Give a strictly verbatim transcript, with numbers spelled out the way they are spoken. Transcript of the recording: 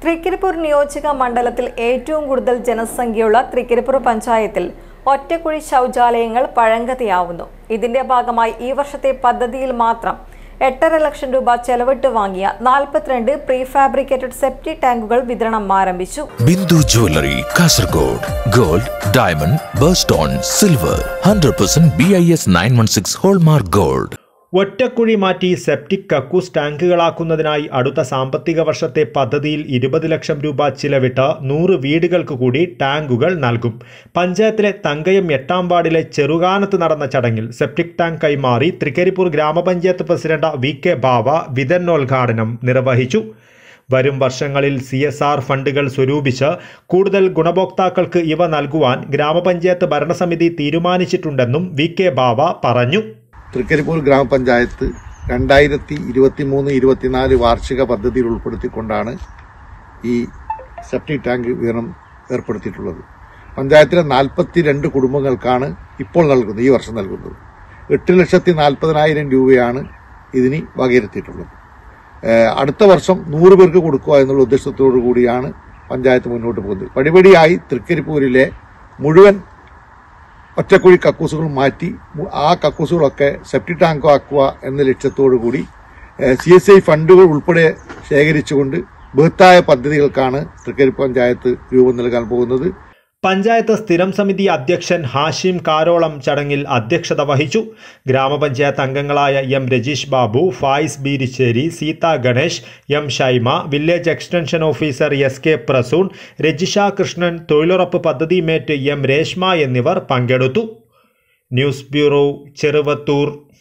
തൃക്കരിപ്പൂർ നിയോജക മണ്ഡലത്തിൽ ഏറ്റവും കൂടുതൽ ജനസംഖ്യയുള്ള തൃക്കരിപ്പൂർ പഞ്ചായത്തിൽ ഒറ്റക്കുഴി ശൗചാലയങ്ങൾ പഴങ്കഥയാവുന്നു. ഇതിന്റെ ഭാഗമായി ഈ വർഷത്തെ പദ്ധതിയിൽ മാത്രം എട്ടര ലക്ഷം രൂപ ചെലവിട്ട് വാങ്ങിയ നാൽപ്പത്തിരണ്ട് പ്രീ ഫാബ്രിക്കേറ്റഡ് സെപ്റ്റി ടാങ്കുകൾ വിതരണം ആരംഭിച്ചു. Bindu jewellery Kasaragod gold diamond birthstone silver hundred percent B I S nine one six hallmark gold. ഒറ്റക്കുഴി മാറ്റി സെപ്റ്റിക് കക്കൂസ് ടാങ്കുകളാക്കുന്നതിനായി അടുത്ത സാമ്പത്തിക വർഷത്തെ പദ്ധതിയിൽ ഇരുപത് ലക്ഷം രൂപ ചിലവിട്ട് നൂറ് വീടുകൾക്ക് കൂടി ടാങ്കുകൾ നൽകും. പഞ്ചായത്തിലെ തങ്കയം എട്ടാം വാർഡിലെ ചെറുകാനത്ത് നടന്ന ചടങ്ങിൽ സെപ്റ്റിക് ടാങ്ക് കൈമാറി തൃക്കരിപ്പൂർ ഗ്രാമപഞ്ചായത്ത് പ്രസിഡന്റ് വി കെ ബാവ വിതരണോദ്ഘാടനം നിർവഹിച്ചു. വരും വർഷങ്ങളിൽ സി എസ് ആർ ഫണ്ടുകൾ സ്വരൂപിച്ച് കൂടുതൽ ഗുണഭോക്താക്കൾക്ക് ഇവ നൽകുവാൻ ഗ്രാമപഞ്ചായത്ത് ഭരണസമിതി തീരുമാനിച്ചിട്ടുണ്ടെന്നും വി കെ ബാവ പറഞ്ഞു. തൃക്കരിപ്പൂർ ഗ്രാമപഞ്ചായത്ത് രണ്ടായിരത്തി ഇരുപത്തി മൂന്ന് ഇരുപത്തിനാല് വാർഷിക പദ്ധതിയിൽ ഉൾപ്പെടുത്തിക്കൊണ്ടാണ് ഈ സെപ്റ്റിക് ടാങ്ക് വിതരണം ഏർപ്പെടുത്തിയിട്ടുള്ളത്. പഞ്ചായത്തിലെ നാൽപ്പത്തി രണ്ട് കുടുംബങ്ങൾക്കാണ് ഇപ്പോൾ നൽകുന്നത്, ഈ വർഷം നൽകുന്നത്. എട്ട് ലക്ഷത്തി നാൽപ്പതിനായിരം രൂപയാണ് ഇതിന് വകയിരുത്തിയിട്ടുള്ളത്. അടുത്ത വർഷം നൂറ് പേർക്ക് കൊടുക്കുക എന്നുള്ള ഉദ്ദേശത്തോടു കൂടിയാണ് പഞ്ചായത്ത് മുന്നോട്ട് പോകുന്നത്. പടിപടിയായി തൃക്കരിപ്പൂരിലെ മുഴുവൻ ഒറ്റക്കുഴി കക്കൂസുകൾ മാറ്റി ആ കക്കൂസുകളൊക്കെ സെപ്റ്റി ടാങ്ക് ആക്കുക എന്ന ലക്ഷ്യത്തോടു കൂടി സി എസ് ഐ ഫണ്ടുകൾ ഉൾപ്പെടെ ശേഖരിച്ചുകൊണ്ട് ബൃഹത്തായ പദ്ധതികൾക്കാണ് തൃക്കരിപ്പൂർ പഞ്ചായത്ത് രൂപം നൽകാൻ പോകുന്നത്. പഞ്ചായത്ത് സ്ഥിരം സമിതി അധ്യക്ഷൻ ഹാഷിം കാരോളം ചടങ്ങിൽ അധ്യക്ഷത വഹിച്ചു. ഗ്രാമപഞ്ചായത്ത് അംഗങ്ങളായ M Rajeesh Babu, Fayis Beerisseri, Seetha Ganesh, M Shyma, village extension officer S K Prasoon, Rajisha Krishnan, തൊഴിലുറപ്പ് പദ്ധതി മേറ്റ് എം രേഷ്മ എന്നിവർ പങ്കെടുത്തു. News bureau, Cheruvathur.